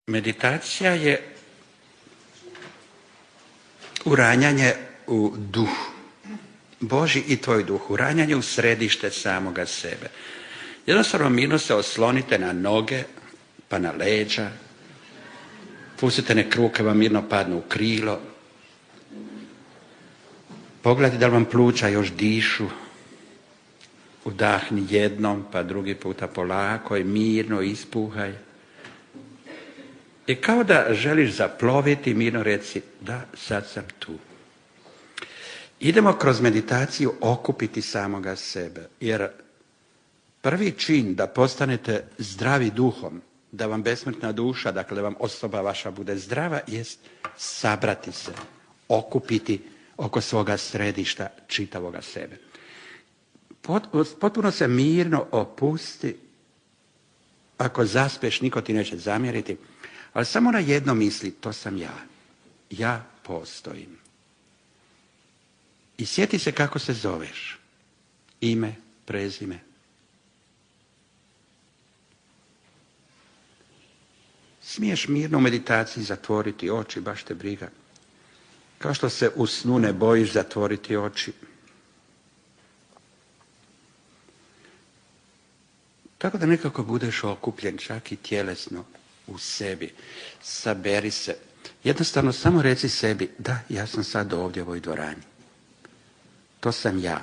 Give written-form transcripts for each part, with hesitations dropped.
Meditacija je uranjanje u duh, Božji i tvoj duh, uranjanje u središte samoga sebe. Jednostavno mirno se oslonite na noge, pa na leđa, pustite nek ruke vam mirno padnu u krilo, pogledajte da li vam pluća još dišu, udahni jednom, pa drugi puta polako i mirno ispuhaj. I kao da želiš zaploviti, mirno reci, da, sad sam tu. Idemo kroz meditaciju okupiti samoga sebe, jer prvi čin da postanete zdravi duhom, da vam besmrtna duša, dakle da vam osoba vaša bude zdrava, jest sabrati se, okupiti oko svoga središta čitavoga sebe. Potpuno se mirno opusti, ako zaspeš, niko ti neće zamjeriti, ali samo na jedno misli, to sam ja. Ja postojim. I sjeti se kako se zoveš. Ime, prezime. Smiješ mirno u meditaciji zatvoriti oči, baš te briga. Kao što se u snu ne bojiš zatvoriti oči. Tako da nekako budeš okupljen, čak i tjelesno u sebi. Saberi se. Jednostavno samo reci sebi, da, ja sam sad ovdje u ovoj dvorani. To sam ja.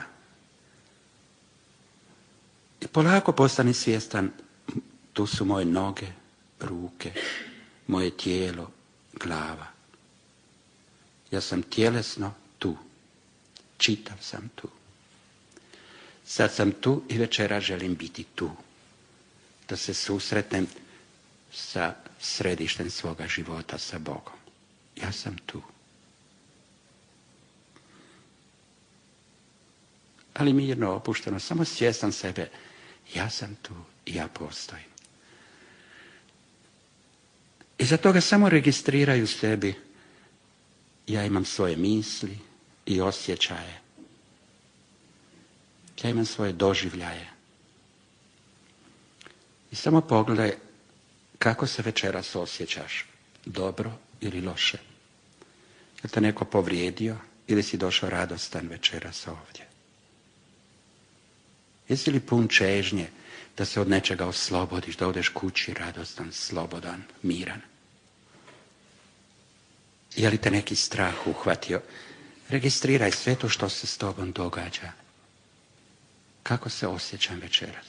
I polako postani svjestan, tu su moje noge, ruke, moje tijelo, glava. Ja sam tjelesno tu. Čitav sam tu. Sad sam tu i večera želim biti tu. Da se susretnem sa središtem svoga života, sa Bogom. Ja sam tu. Ali mirno, opušteno, samo svjestan sebe. Ja sam tu i ja postojim. I za toga samo registriraju sebi. Ja imam svoje misli i osjećaje. Ja imam svoje doživljaje. I samo pogledaj kako se večeras osjećaš. Dobro ili loše. Je te neko povrijedio ili si došao radostan večeras ovdje? Jesi li pun čežnje da se od nečega oslobodiš, da odeš kući radostan, slobodan, miran? Je li te neki strah uhvatio? Registriraj sve to što se s tobom događa. Kako se osjećam večeras?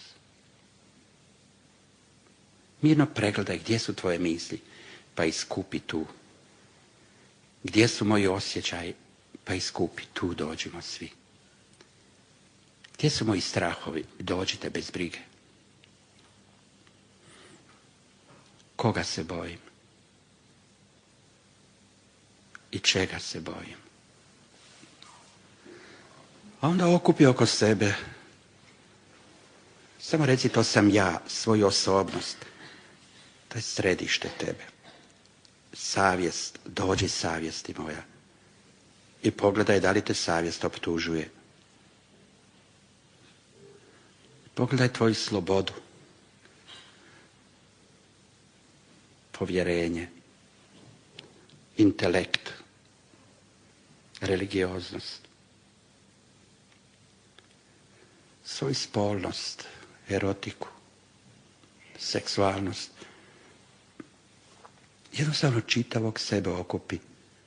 Mirno pregledaj gdje su tvoje misli, pa iskupi tu. Gdje su moji osjećaji, pa iskupi tu, dođimo svi. Gdje su moji strahovi, dođite bez brige. Koga se bojim? I čega se bojim? A onda okupi oko sebe. Samo reci, to sam ja, svoju osobnost. To je središte tebe. Savjest, dođi savjesti moja. I pogledaj da li te savjest optužuje. Pogledaj tvoju slobodu. Povjerenje. Intelekt. Religioznost. Svoju spolnost. Erotiku. Seksualnost. Jednostavno čitavog sebe okupi.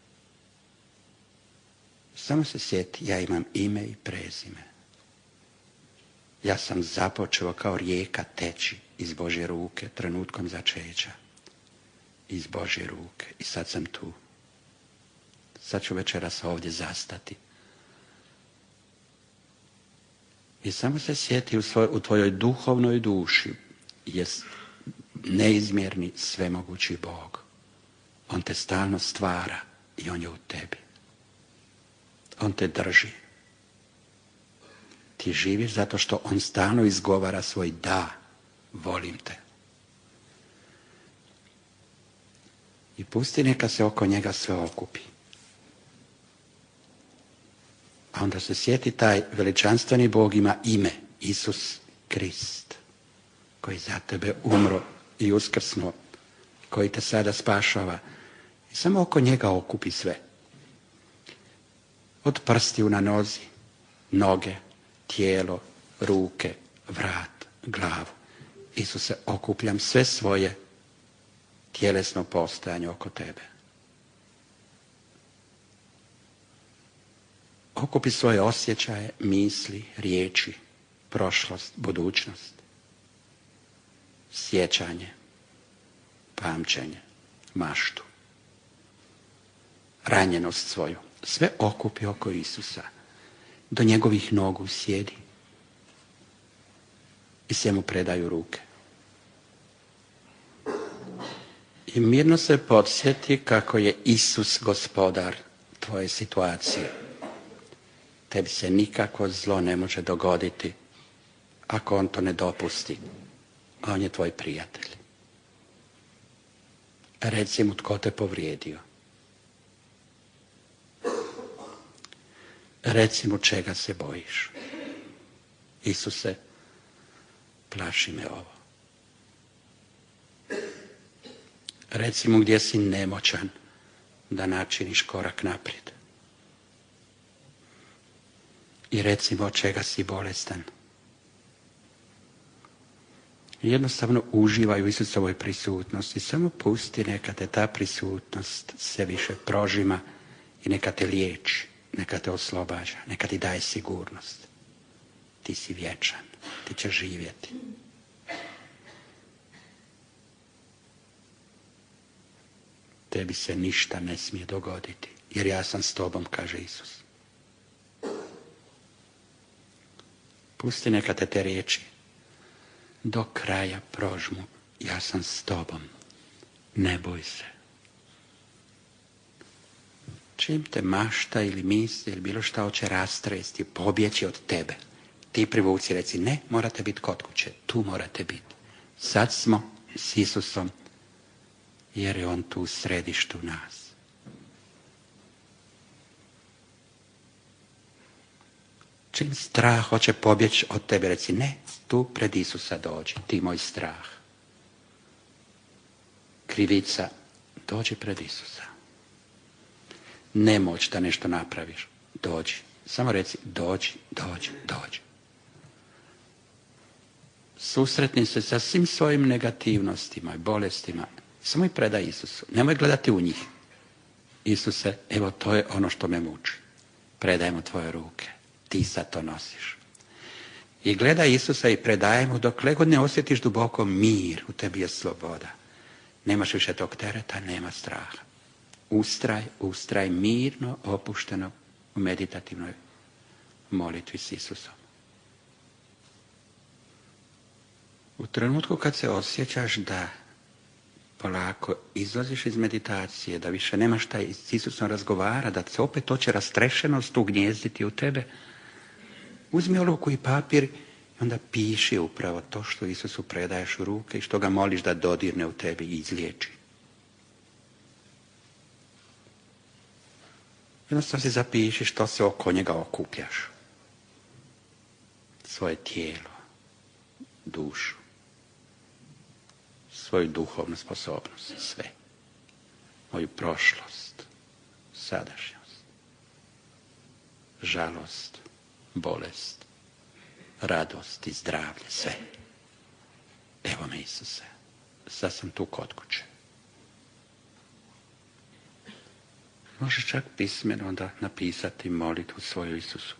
Samo se sjeti, ja imam ime i prezime. Ja sam započeo kao rijeka teći iz Božje ruke, trenutkom začeća. Iz Božje ruke. I sad sam tu. Sad ću večeras ovdje zastati. I samo se sjeti u tvojoj duhovnoj duši jest neizmjerni svemogući Bog. On te stalno stvara i on je u tebi. On te drži. Ti živiš zato što on stalno izgovara svoj da, volim te. I pusti neka se oko njega sve okupi. A onda se sjeti, taj veličanstveni Bog ima ime, Isus Krist, koji za tebe umro i uskrsnuo koji te sada spašava. I samo oko njega okupi sve. Od prstiju na nozi, noge, tijelo, ruke, vrat, glavu. Isuse, okupljam sve svoje tjelesno postojanje oko tebe. Okupi svoje osjećaje, misli, riječi, prošlost, budućnost, sjećanje, pamćenje, maštu, ranjenost svoju. Sve okupi oko Isusa. Do njegovih nogu sjedi i sve mu predaju ruke. I mirno se podsjeti kako je Isus gospodar tvoje situacije. Tebi se nikako zlo ne može dogoditi ako on to ne dopusti. On je tvoj prijatelj. Reci mu tko te povrijedio. Reci mu čega se bojiš. Isuse, plaši me ovo. Reci mu gdje si nemoćan da načiniš korak naprijed. I reci mu od čega si bolestan. Jednostavno uživaj u Isusovoj prisutnosti. Samo pusti neka te ta prisutnost sve više prožima i neka te liječi, neka te oslobađa, neka ti daje sigurnost. Ti si vječan, ti ćeš živjeti. Tebi se ništa ne smije dogoditi, jer ja sam s tobom, kaže Isus. Pusti neka te riječi do kraja prožmu. Ja sam s tobom. Ne boj se. Čim te mašta ili misli ili bilo šta hoće rastresti, pobjeći od tebe, ti privuci, reci ne, morate biti kod kuće. Tu morate biti. Sad smo s Isusom, jer je on tu u središtu nas. Čim strah hoće pobjeći od tebe, reci ne, tu pred Isusa dođi, ti moj strah. Krivica, dođi pred Isusa. Nemoć da nešto napraviš, dođi. Samo reci dođi, dođi, dođi. Susretni se sa svim svojim negativnostima i bolestima. Samo ih predaj Isusu. Nemoj gledati u njih. Isuse, evo to je ono što me muči. Predajmo tvoje ruke. Ti sad to nosiš. I gledaj Isusa i predaj mu dokle god ne osjetiš duboko mir. U tebi je sloboda. Nemaš više tog tereta, nema straha. Ustraj mirno, opušteno u meditativnoj molitvi s Isusom. U trenutku kad se osjećaš da polako izlaziš iz meditacije, da više nemaš šta s Isusom razgovara, da se opet hoće rastrešenost ugnijezditi u tebe, uzmi olovku i papir i onda piši upravo to što Isusu predaješ u ruke i što ga moliš da dodirne u tebi i izliječi. Jednostavno si zapiši što se oko njega okupljaš. Svoje tijelo, dušu, svoju duhovnu sposobnost, sve. Moju prošlost, sadašnjost, žalost, bolest, radost i zdravlje, sve. Evo me Isuse, sad sam tu kod kuće. Možeš čak pismeno onda napisati molitvu svoju Isusu.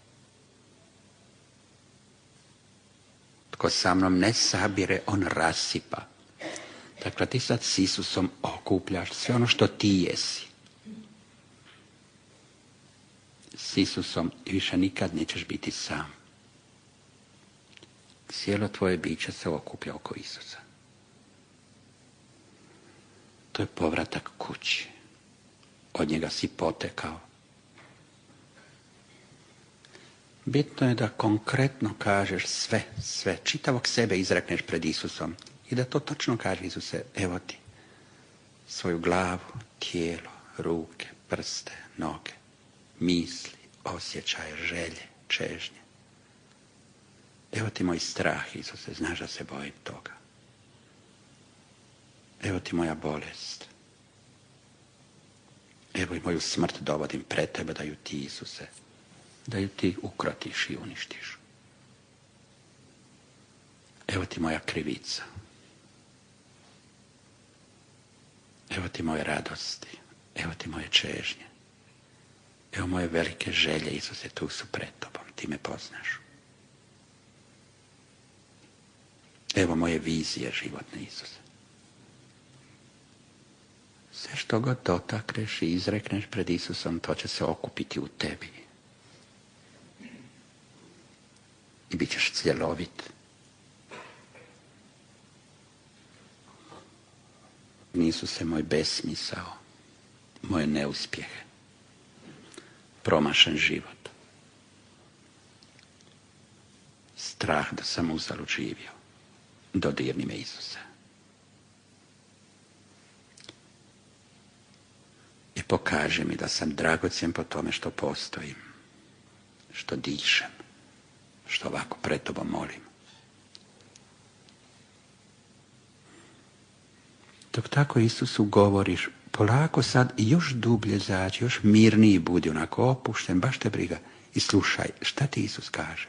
Tko sa mnom ne sabire, on rasipa. Dakle, ti sad s Isusom okupljaš sve ono što ti jesi. S Isusom više nikad nećeš biti sam. Cijelo tvoje biće se okuplja oko Isusa. To je povratak kući. Od njega si potekao. Bitno je da konkretno kažeš sve, čitavog sebe izrekneš pred Isusom i da to točno kaže Isuse, evo ti svoju glavu, tijelo, ruke, prste, noge, misli, osjećaje, želje, čežnje. Evo ti moj strah, Isuse, znaš da se bojim toga. Evo ti moja bolest. Evo i moju smrt dovodim pred tebe da ju ti, Isuse, da ju ti ukrotiš i uništiš. Evo ti moja krivica. Evo ti moje radosti. Evo ti moje čežnje. Evo moje velike želje, Isuse, tu su pred tobom. Ti me poznaš. Evo moje vizije životne, Isuse. Sve što god dotakneš i izrekneš pred Isusom, to će se okupiti u tebi. I bit ćeš cjelovit. Isuse, moj besmisao, moje neuspjehe, promašen život, strah da sam uzalud živio. Dodirni me, Isuse. I pokaži mi da sam dragocjen po tome što postojim, što dišem, što ovako pred tobom molim. Dok tako Isusu govoriš, polako sad još dublje zaći, još mirniji budi, onako opušten, baš te briga. I slušaj, šta ti Isus kaže?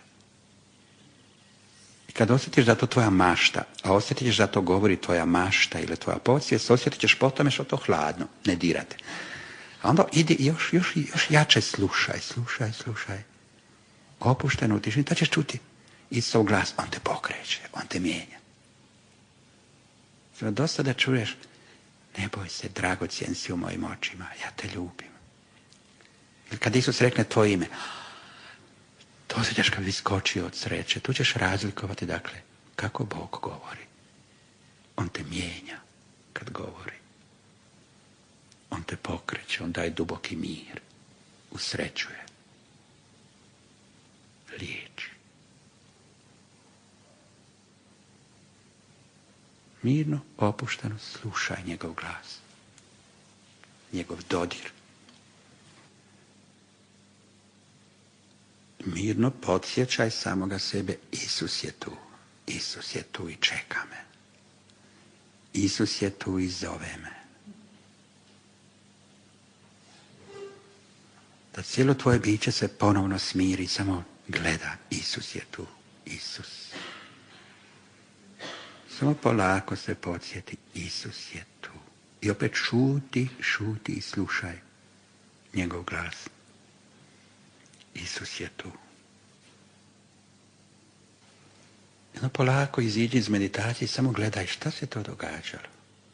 I kad osjetiš da to tvoja mašta, a osjetiš da to govori tvoja mašta ili tvoja podsvijest, osjetit ćeš po tome što to hladno, ne dirate. A onda idi još jače slušaj. Opušteno u tišini, to ćeš čuti Isusov glas, on te pokreće, on te mijenja. Dosta da čuješ, ne boj se, dragocjen si u mojim očima, ja te ljubim. Ili kad Isus rekne tvoje ime, to osjećaš kad bi skočio od sreće. Tu ćeš razlikovati, dakle, kako Bog govori. On te mijenja kad govori. On te pokreće, on daje duboki mir, usrećuje, liječi. Mirno, opušteno slušaj njegov glas, njegov dodir. Mirno podsjećaj samoga sebe, Isus je tu i čeka me. Isus je tu i zove me. Da cijelo tvoje biće se ponovno smiri, samo gleda, Isus je tu, Isus. Samo polako se podsjeti, Isus je tu. I opet šuti i slušaj njegov glas. Isus je tu. Jedno polako iziđi iz meditacije i samo gledaj šta se to događalo.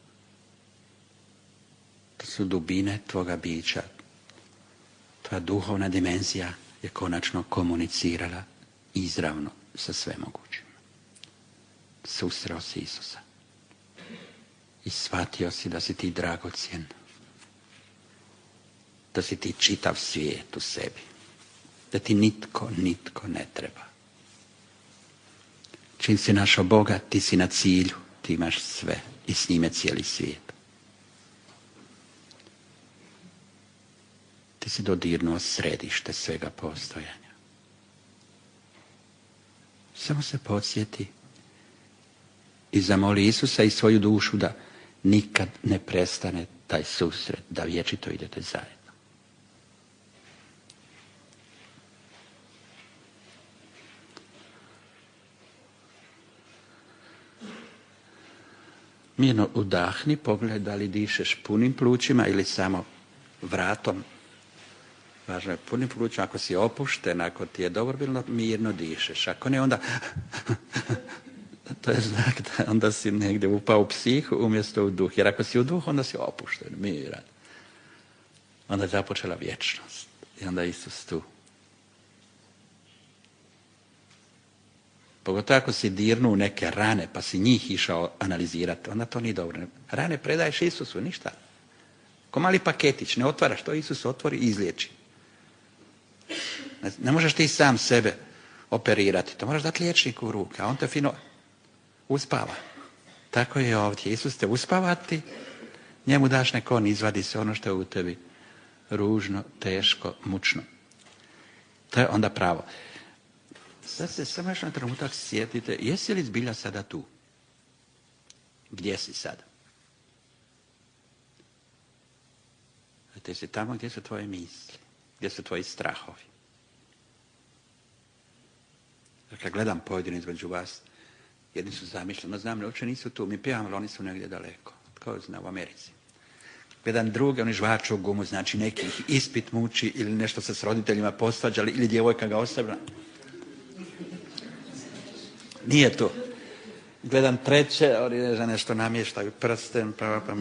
To su dubine tvoga bića. Tvoja duhovna dimenzija je konačno komunicirala izravno sa svemogućim. Susreo si Isusa i shvatio si da si ti dragocjen, da si ti čitav svijet u sebi, da ti nitko ne treba. Čim si našao Boga, ti si na cilju, ti imaš sve i s njime cijeli svijet. Ti si dodirnuo središte svega postojanja. Samo se podsjeti i zamoli Isusa i svoju dušu da nikad ne prestane taj susret, da vječito idete zajedno. Mirno udahni, pogledaj da li dišeš punim plućima ili samo vratom. Važno je punim plućima, ako si opušten, ako ti je dobro bilo, mirno dišeš. Ako ne, onda to je znak da onda si negdje upao u psihu umjesto u duh. Jer ako si u duhu, onda si opušten, miran. Onda je započela vječnost. I onda je Isus tu. Pogotovo ako si dirnuo neke rane, pa si njih išao analizirati, onda to nije dobro. Rane predaješ Isusu, ništa. Ko mali paketić, ne otvaraš, to Isus otvori i izliječi. Ne možeš ti sam sebe operirati, to moraš dati liječniku u ruke, a on te fino uspava. Tako je ovdje. Isus te uspavati, njemu daš neko, on izvadi se ono što je u tebi ružno, teško, mučno. To je onda pravo. Sad se samo još na trenutak sjetite, jesi li zbilja sada tu? Gdje si sada? ti si tamo gdje su tvoje misli, gdje su tvoji strahovi. Kad gledam pojedine između vas, jedni su zamišljeni, no znam, uopće nisu tu, mi pjevamo, ali oni su negdje daleko. Tko zna, u Americi. Gledam druge, oni žvaču gumu, znači neki ih ispit muči ili nešto se s roditeljima posvađali ili djevojka ga ostavila. Nije tu. Gledam treće, oni za nešto namještaju prsten,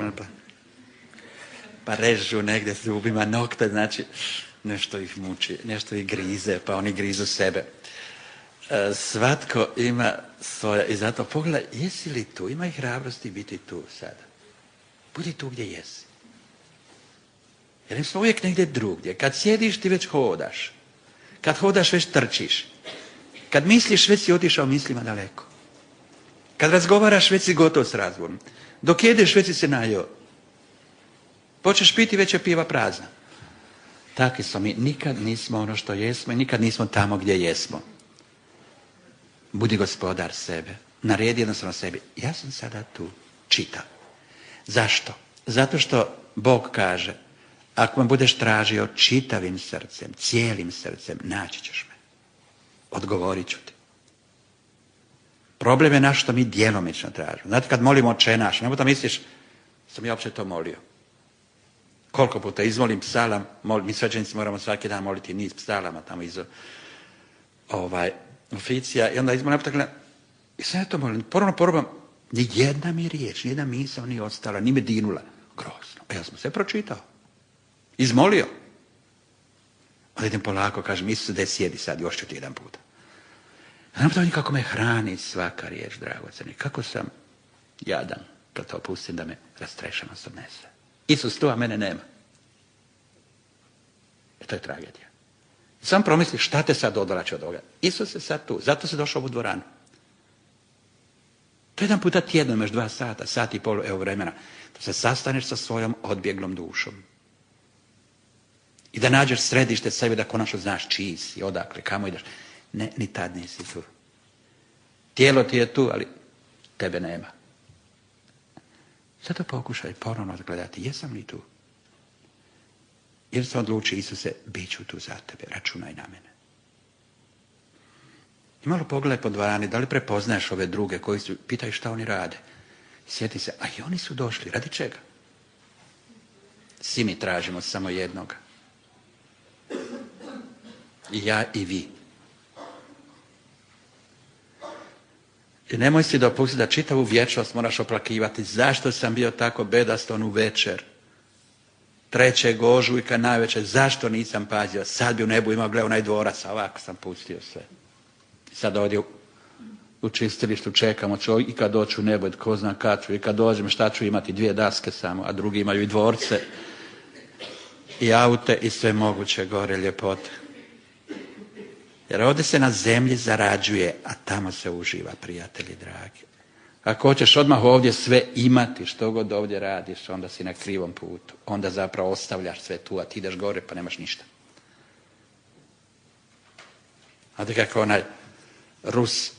pa režu negdje s zubima nokte, znači nešto ih muči, nešto ih grize, pa oni grizu sebe. Svatko ima svoje, i zato pogledaj, jesi li tu, ima i hrabrosti biti tu sada. Budi tu gdje jesi. Jer mi smo uvijek negdje drugdje. Kad sjediš ti već hodaš. Kad hodaš već trčiš. Kad misliš već si otišao mislima daleko. Kad razgovaraš već si gotov s razgovorom. Dok jedeš već si se najeo. Počeš piti već je piva prazna. Takvi smo mi. Nikad nismo ono što jesmo i nikad nismo tamo gdje jesmo. Budi gospodar sebe. Naredi jednostavno sebi. Ja sam sada tu. Čitam. Zašto? Zato što Bog kaže, ako me budeš tražio čitavim srcem, cijelim srcem, naći ćeš me. Odgovorit ću ti. Problem je naš što mi djelomično tražimo. Znate, kad molimo Oče naš, ne da misliš, sam ja uopće to molio. Koliko puta izmolim psalam, mi svećenici moramo svaki dan moliti niz psalama tamo iz oficija, i onda izmolim, i sad ja to molim, ponovno, ni jedna mi riječ, ni jedna misao nije ostala, ni me dinula. Grozno. A ja sam sve pročitao. Izmolio. Onda idem polako, kažem, Isuse, gdje sjedi sad, još ću ti jedan puta. Znam to kako me hrani svaka riječ, dragoceni. Kako sam jadan, kad to opustim da me rastrešeno se odnese. Isus tu, a mene nema. To je tragedija. Sam promisli šta te sad odvraća od ovoga. Isus je sad tu, zato se došao u dvoranu. To je jedan puta tjedno, imaš 2 sata, sat i pol, evo vremena, da se sastaneš sa svojom odbjeglom dušom. I da nađeš središte sebe, da konačno znaš čiji si, odakle, kamo ideš. Ne, ni tad nisi tu. Tijelo ti je tu, ali tebe nema. Zato pokušaj ponovno gledati, jesam li tu? Jer se odluči, Isuse, bit ću tu za tebe, računaj na mene. I malo pogledaj po dvorani, da li prepoznaješ ove druge koji su, pitaj šta oni rade. Sjeti se, a i oni su došli, radi čega? Svi mi tražimo samo jednoga. I ja i vi. I nemoj si dopustiti da čitavu vječnost moraš oplakivati. Zašto sam bio tako bedast onu večer? 3. ožujka največer, zašto nisam pazio? Sad bi u nebu imao gledao onaj dvorac, a ovako sam pustio sve. Sad ovdje u čistilištu čekamo, i kad doću u nebo, i tko zna kad ću, i kad dođem šta ću imati, 2 daske samo, a drugi imaju i dvorce, i aute, i sve moguće gore ljepote. Jer ovdje se na zemlji zarađuje, a tamo se uživa, prijatelji dragi. Ako hoćeš odmah ovdje sve imati, što god ovdje radiš, onda si na krivom putu. Onda zapravo ostavljaš sve tu, a ti ideš gore pa nemaš ništa. Znate kako onaj Rus,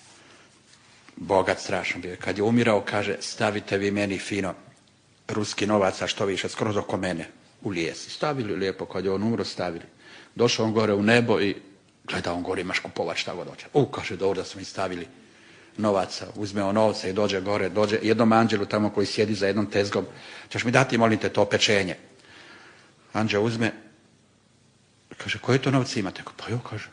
bogat strašno bio, kad je umirao, kaže, stavite vi meni fino ruski novaca što više, skroz oko mene, u lijesi. Stavili lijepo, kad je on umro, stavili. Došao on gore u nebo i gleda on gore, imaš kupovat šta god hoće. Kaže, dobro da su mi stavili novaca, uzme on novce i dođe gore, dođe jednom anđelu tamo koji sjedi za jednom tezgom, ćeš mi dati, molim te, to pečenje. Anđel uzme, kaže, koje to novce imate? Pa jo, kaže,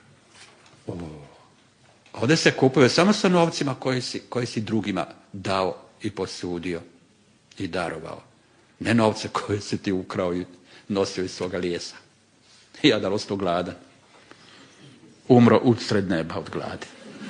ovdje se kupuje samo sa novcima koji si drugima dao i posudio i darovao. Ne novce koje si ti ukrao i nosio iz svoga lijesa. I ja da ostao gladan. Umro usred neba od gladi.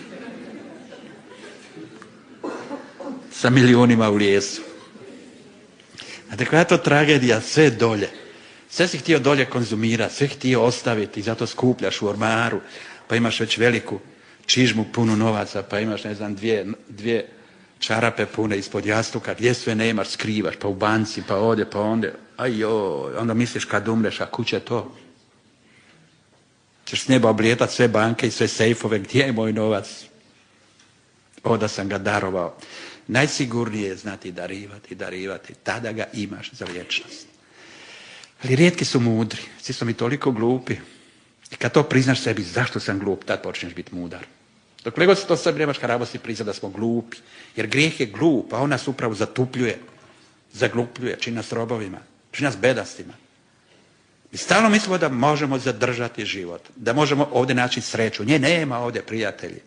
Sa milijunima u lijesu. Znate koja je to tragedija? Sve dolje. Sve si htio dolje konzumirati, sve htio ostaviti i zato skupljaš u ormaru, pa imaš već veliku čižmu punu novaca, pa imaš, ne znam, dvije čarape pune ispod jastuka, gdje sve nemaš, skrivaš, pa u banci, pa ovdje, pa ondje. Ajoj, onda misliš kad umreš, a kuće to? Ćeš s neba oblijetati sve banke i sve sejfove, gdje je moj novac? Da sam ga darovao. Najsigurnije je znati darivati, tada ga imaš za vječnost. Ali rijetki su mudri, svi smo mi toliko glupi. I kad to priznaš sebi, zašto sam glup, tad počneš biti mudar. Dokle god se to sebi nemaš hrabrosti priznati da smo glupi. Jer grijeh je glup, a on nas upravo zatupljuje, zaglupljuje, čini nas robovima, čini nas bedastima. Mi stalno mislimo da možemo zadržati život, da možemo ovdje naći sreću. Nje nema ovdje, prijatelji.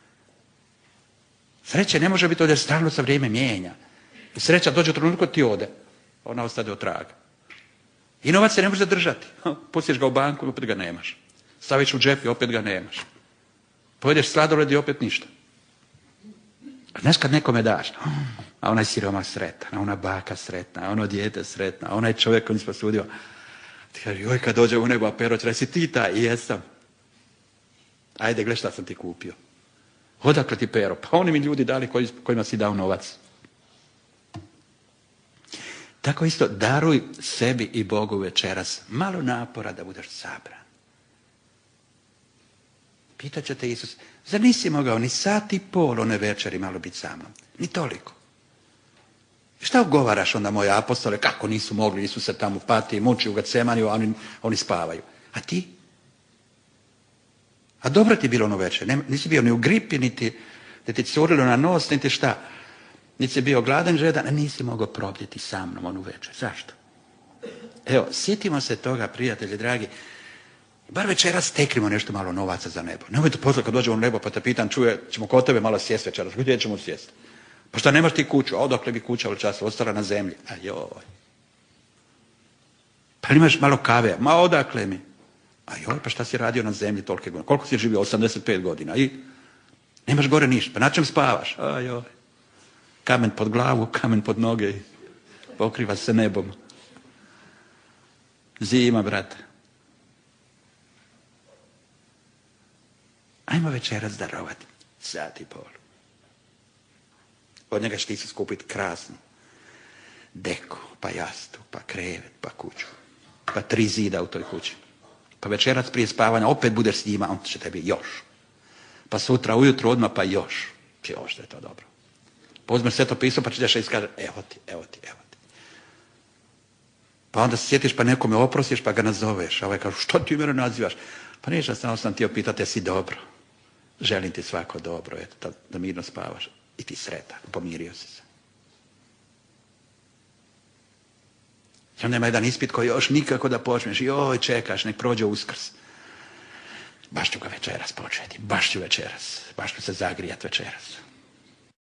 Sreće ne može biti ovdje, stalno sa vrijeme mijenja. I sreća dođe u trenutku ti ode, ona ostade od traga. I novac se ne može zadržati. Pustiš ga u banku i opet ga nemaš. Staviš u džep i opet ga nemaš. Pojedeš sladoled i opet ništa. A znaš kad nekome daš, a onaj siroma sretan, a ona baka sretna, a ono dijete sretna, a onaj čovjek koji se posudio, ti kaže, joj kad dođe u nebo Pero će reći, ti taj, jesam. Ajde, gle šta sam ti kupio. Odakle ti Pero? Pa oni mi ljudi dali kojima si dao novac. Tako isto, daruj sebi i Bogu večeras malo napora da budeš sabran. Pitat će te Isus, zar nisi mogao ni sat i pol one večeri malo biti sa mnom? Ni toliko. I šta ugovaraš onda moje apostole, kako nisu mogli, nisu se tamo pati, muči u Getsemaniju, a oni spavaju. A ti? A dobro ti bilo ono večer, nisi bio ni u gripi, niti ti curilo na nos, niti šta. Niti si bio gladan, žedan, a nisi mogao probdjeti sa mnom onu večer. Zašto? Evo, sjetimo se toga, prijatelji dragi, bar večeras steknimo nešto malo novaca za nebo. Nemoj to poslije kad dođemo u nebo pa te pitam, čuje, ćemo kod tebe malo sjest večeras. Gdje ćemo sjest? Pa šta nemaš ti kuću? A odakle bi kuća u času? Ostala na zemlji. A joj. Pa imaš malo kave? Ma odakle mi? A joj, pa šta si radio na zemlji tolike godine? Koliko si živio? 85 godina. I nemaš gore ništa. Pa na čem spavaš? A joj. Kamen pod glavu, kamen pod noge. Pokriva se nebom. Zima, brate. Ajmo večeras darovati. Sat i pol. Od njega će ti se skupiti krasnu deku, pa jastu, pa krevet, pa kuću. Pa 3 zida u toj kući. Pa večeras prije spavanja opet budeš s njima, on će tebi još. Pa sutra ujutro odmah pa još. Još da je to dobro. Pa uzmeš Sveto pismo pa ćeš i kaže evo ti, evo ti, evo ti. Pa onda se sjetiš pa nekome oprostiš pa ga nazoveš. A ovaj kaže što ti mene nazivaš? Pa ništa, samo sam ti opitati jesi dobro. Želim ti svako dobro, eto, da mirno spavaš. I ti sretan, pomirio si se. I onda ima jedan ispit koji još nikako da počneš. Joj, čekaš, nek prođe Uskrs. Baš ću ga večeras početi, baš ću večeras. Baš ću se zagrijati večeras.